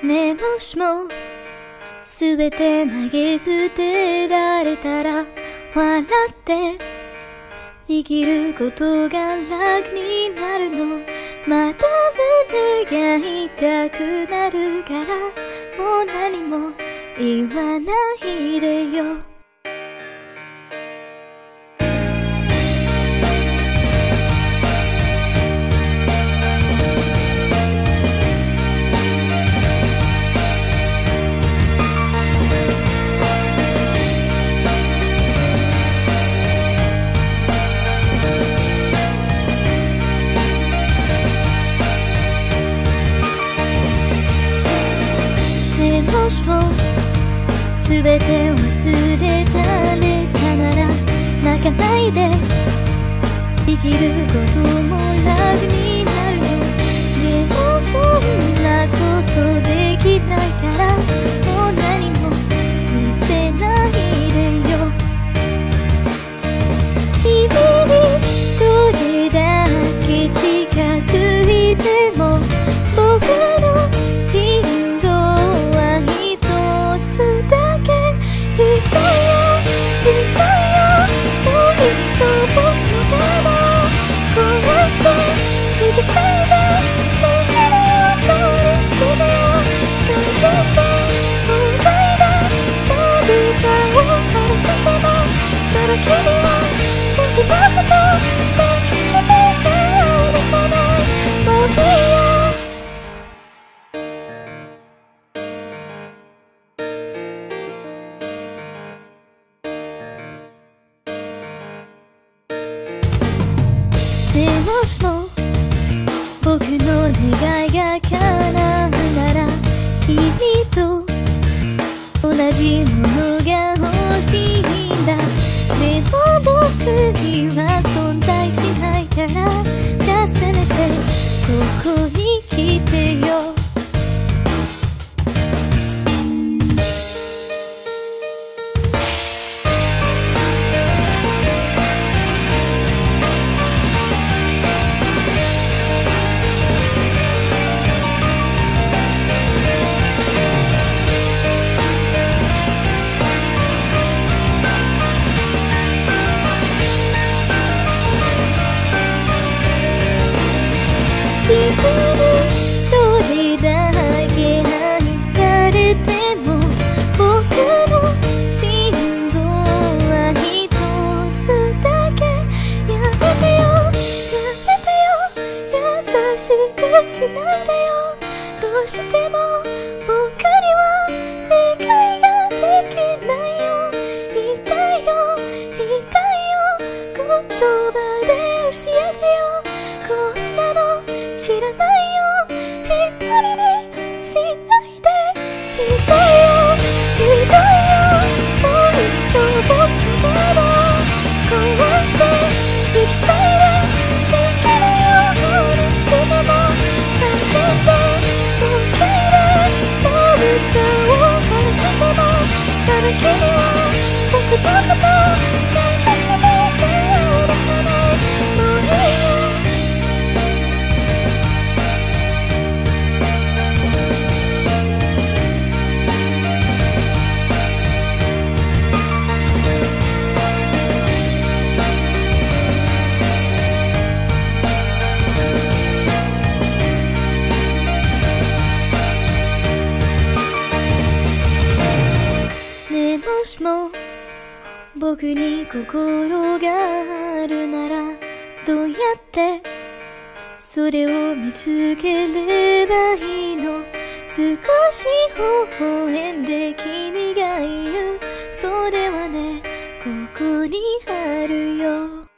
ね、もしもすべて投げ捨てられたら笑って生きることが楽になるの。また胸が痛くなるからもう何も言わないでよ。もしもすべて忘れられたなら泣かないで生きることも楽になるよ。でもそんなことできないからもう何も見せないでよ。君にどれだけ近づいても僕の心臓君は僕のこと抱きしめて離さない。もういいよ。でもしも僕の願いが叶うなら君と同じものが欲しいんだ。でも僕には存在しないからじゃあせめてここに来てよ。君にどれだけ愛されても僕の心臓は一つだけ。やめてよやめてよ優しくしないでよ。どうしても僕には理解ができないよ。言いたいよ言いたいよ言葉で教えてよ。こんなの知らないよ一人にしないで。言いたいよ言いたいよもういっそ僕なら壊して引き裂いてできるようにしても叫んで時計でまぶたを晴らしてもただ君は僕のこと抱きしめて離さない。もういいよ。もしも僕に心があるならどうやってそれを見つければいいの。少し微笑んで君が言うそれはねここにあるよ。